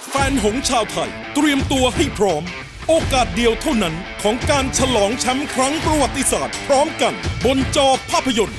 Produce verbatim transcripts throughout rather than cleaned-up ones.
แฟนหงส์ชาวไทยเตรียมตัวให้พร้อมโอกาสเดียวเท่านั้นของการฉลองแชมป์ครั้งประวัติศาสตร์พร้อมกันบนจอภาพยนตร์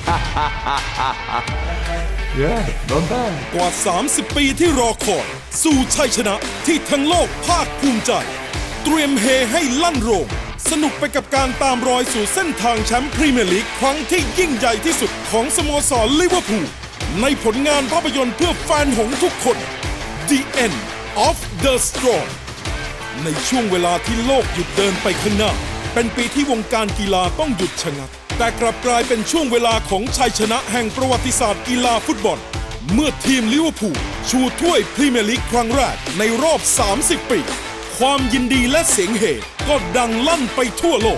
yeah, not bad. กว่าสามสิบปีที่รอคอยสู่ชัยชนะที่ทั้งโลกภาคภูมิใจเตรียมเฮให้ลั่นโรงสนุกไปกับการตามรอยสู่เส้นทางแชมป์พรีเมียร์ลีกครั้งที่ยิ่งใหญ่ที่สุดของสโมสรลิเวอร์พูลในผลงานภาพยนตร์เพื่อแฟนหงส์ทุกคน The End of the Storm ในช่วงเวลาที่โลกหยุดเดินไปข้างหน้าเป็นปีที่วงการกีฬาต้องหยุดชะงักแต่กลับกลายเป็นช่วงเวลาของชัยชนะแห่งประวัติศาสตร์กีฬาฟุตบอลเมื่อทีมลิเวอร์พูลชูถ้วยพรีเมียร์ลีกครั้งแรกในรอบสามสิบปีความยินดีและเสียงเฮก็ดังลั่นไปทั่วโลก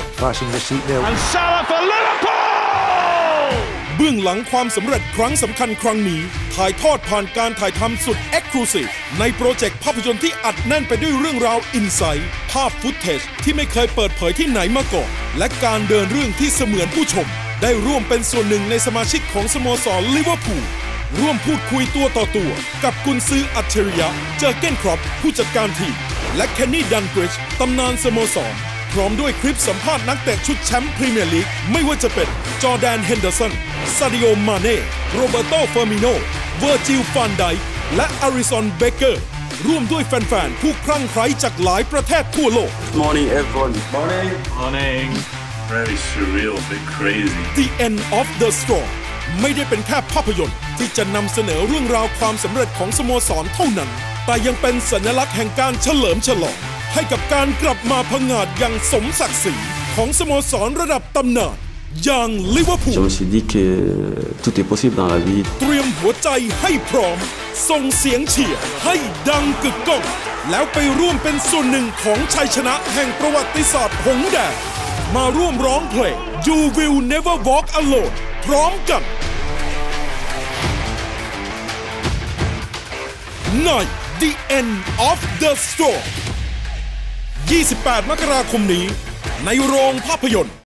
And Salah for Liverpool เบื้องหลังความสำเร็จครั้งสำคัญครั้งนี้ถ่ายทอดผ่านการถ่ายทำสุด Exclusive ในโปรเจกต์ภาพยนตร์ที่อัดแน่นไปด้วยเรื่องราวอินไซต์ภาพฟุตเทจที่ไม่เคยเปิดเผยที่ไหนมาก่อนและการเดินเรื่องที่เสมือนผู้ชมได้ร่วมเป็นส่วนหนึ่งในสมาชิกของสโมสรลิเวอร์พูลร่วมพูดคุยตัวต่อตัวกับกุนซืออัจฉริยะเจอร์เก้นครอปผู้จัดการทีมและเคนนี่ดันกริชตำนานสโมสรพร้อมด้วยคลิปสัมภาษณ์นักเตะชุดแชมป์พรีเมียร์ลีกไม่ว่าจะเป็นจอร์แดนเฮนเดอร์สันซาดิโอมาเน่โรเบโตเฟอร์มิโนเวอร์จิลฟานไดค์และอาริสันเบเกอร์ร่วมด้วยแฟนๆผู้คลั่งไคล้จากหลายประเทศทั่วโลก Morning everyone Morning Morning Very surreal a bit crazy The End of the Storm ไม่ได้เป็นแค่ภาพยนตร์ที่จะนำเสนอเรื่องราวความสำเร็จของสโมสรเท่านั้นแต่ยังเป็นสัญลักษณ์แห่งการเฉลิมฉลองให้กับการกลับมาผงาดอย่างสมศักดิ์ศรีของสโมสรระดับตำนานอย่างลิเวอร์พูล Je me suis dit que tout est possible dans la vie เตรียมหัวใจให้พร้อมส่งเสียงเชียร์ให้ดังกึกก้องแล้วไปร่วมเป็นส่วนหนึ่งของชัยชนะแห่งประวัติศาสตร์หงส์แดงมาร่วมร้องเพลง You Will Never Walk Alone พร้อมกันใน The End of the Storm ยี่สิบแปด มกราคมนี้ในโรงภาพยนตร์